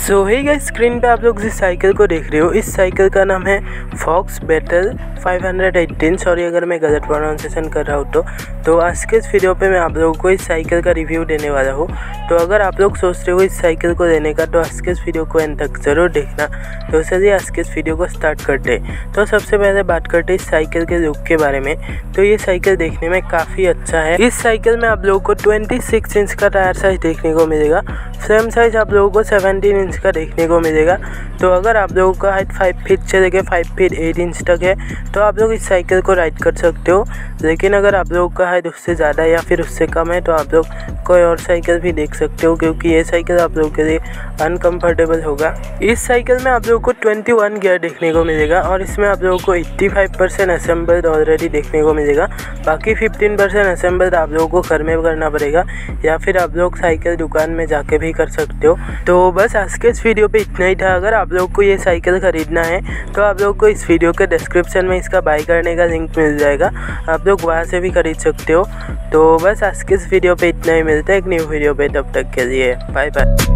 सो hey guys, screen पे आप लोग जिस साइकिल को देख रहे हो, इस साइकिल का नाम है फॉक्स बैटल 518। सॉरी अगर मैं गलत प्रोनाउंसिएशन कर रहा हूँ तो आज के इस वीडियो पे मैं आप लोगों को इस साइकिल का रिव्यू देने वाला हूँ। तो अगर आप लोग सोच रहे हो इस साइकिल को लेने का तो आज के इस वीडियो को एंड तक ज़रूर देखना। तो चलिए आज के इस वीडियो को स्टार्ट करते हैं। तो सबसे पहले बात करते हैं इस साइकिल के लुक के बारे में। तो ये साइकिल देखने में काफ़ी अच्छा है। इस साइकिल में आप लोगों को 26 इंच का टायर साइज देखने को मिलेगा। फ्रेम साइज आप लोगों को 17 इंच का देखने को मिलेगा। तो अगर आप लोगों का हाइट 5 फीट से लेकर 5 फीट 8 इंच तक है तो आप लोग इस साइकिल को राइड कर सकते हो। लेकिन अगर आप लोगों का हाइट उससे ज़्यादा या फिर उससे कम है तो आप लोग कोई और साइकिल भी देख सकते हो, क्योंकि ये साइकिल आप लोगों के लिए अनकम्फर्टेबल होगा। इस साइकिल में आप लोगों को 21 गियर देखने को मिलेगा और इसमें आप लोगों को 85% असेंबल्ड ऑलरेडी देखने को मिलेगा। बाकी 15% असेंबल्ड आप लोगों को घर में करना पड़ेगा या फिर आप लोग साइकिल दुकान में जाके भी कर सकते हो। तो बस आज के इस वीडियो पे इतना ही था। अगर आप लोग को ये साइकिल खरीदना है तो आप लोग को इस वीडियो के डिस्क्रिप्शन में इसका बाय करने का लिंक मिल जाएगा, आप लोग वहाँ से भी खरीद सकते हो। तो बस आज के इस वीडियो पे इतना ही, मिलता है एक न्यू वीडियो पे, तब तक के लिए बाय बाय।